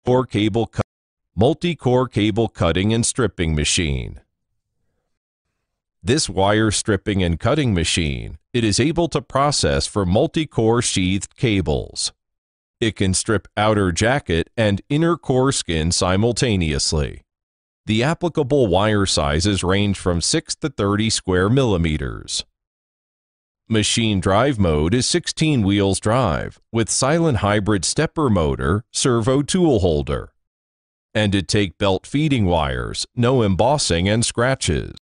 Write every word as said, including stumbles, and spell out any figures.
Core cable cut, multi-core cable cutting and stripping machine. This wire stripping and cutting machine, it is able to process for multi-core sheathed cables. It can strip outer jacket and inner core skin simultaneously. The applicable wire sizes range from six to thirty square millimeters. Machine drive mode is sixteen wheels drive with silent hybrid stepper motor, servo tool holder. And it take belt feeding wires, no embossing and scratches.